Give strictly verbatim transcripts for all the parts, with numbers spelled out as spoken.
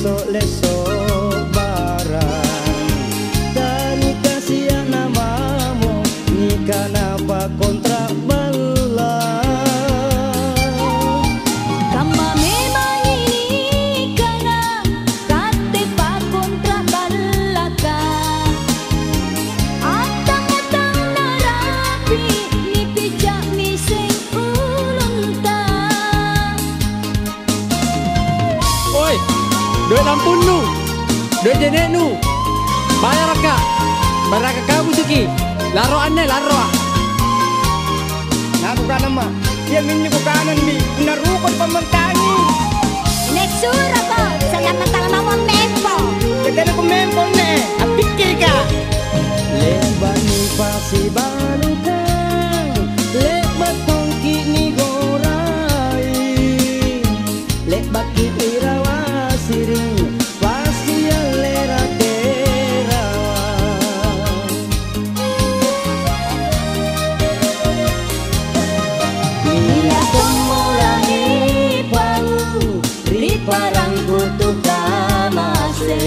lesok-lesok barang. Dan kasih namamu nikah napa kontrak belah. Kama memang ini karena kate pak kontrak balaka. Atang-atang narapi ni pijak miseng ulunta. Oi, duit lampun nu, duit jenek nu, bayar kak, bayar kak kamu suki, laro aneh laro. Nah bukan nama, dia minyak bukanan bi, narukon pementangi. Nek surah ko, saya mentang mau mempo. Kita nak mempo ne, apikir ka. Lebat ni pasi balukang, lebat tongki ni gorai, lebat ki irawa siring, pasi alera terawa. Dia tumulangi pau, riparang kutu kamase.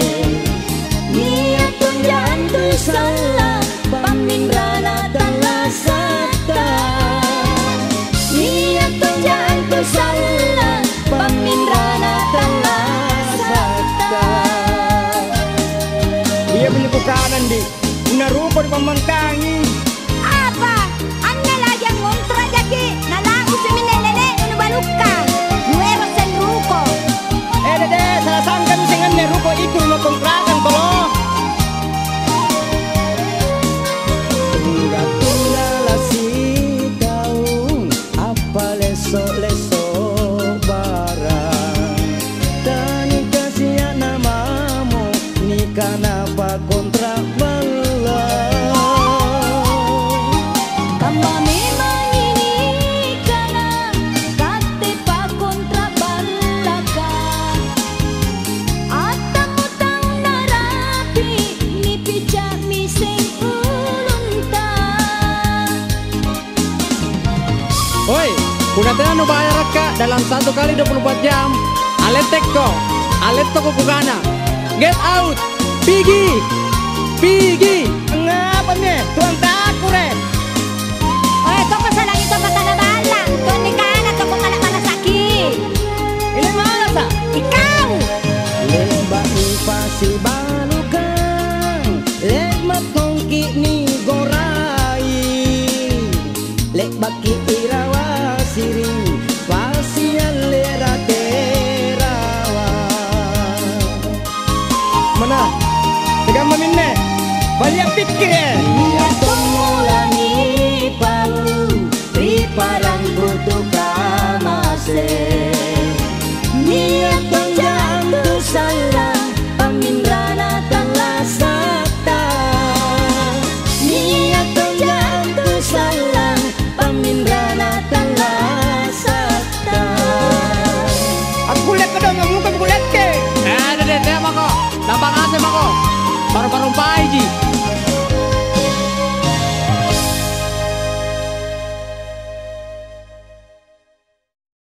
Niat tunjantu salah, paminrana talasata. Niat tunjantu salah, paminrana talasata. Dia punya kanan di, narukon pementangi. Apa? Anda lah yang ngontrak jadi nalau seminelele unu baluka. Nuero sen ruko. Eh dede, salah sangka misingan ne ruko iku rumah kontrakan kolo. Tunggal tunggal si kau, apa lesok-lesok barang. Dan kasih namamu nikah napa kontrak belah. Kama memang ini karena kate pak kontrak balaka. Atang-utang narapi ni pijak miseng ulunta. Oi, udah tenan nu bayar kak dalam satu kali dua puluh empat jam. Alet teko, alet toko bukana. Get out, pergi, pergi. Ngapa nih? Tuang takut re. Eh, toko salang itu kata balang. Tuan nikah anak toko anak mana sakit. Ini mana sa? Ikau. Lembak ni pasi balukang, lemak tongki ni gorai, lemak ki irawa siring, pasi alera terawa. Mana? Tegang maminne, balik pikir ya. Dia tumulangi pau, riparang kutu kamase. Niat tunjantu salah, paminrana talasata. Niat tunjantu salah, paminrana talasata. Aku lihat ke dong, kamu kan kulihat ke. Eh, dede, dede mako, dampang ase mako, baru-baru pai ji.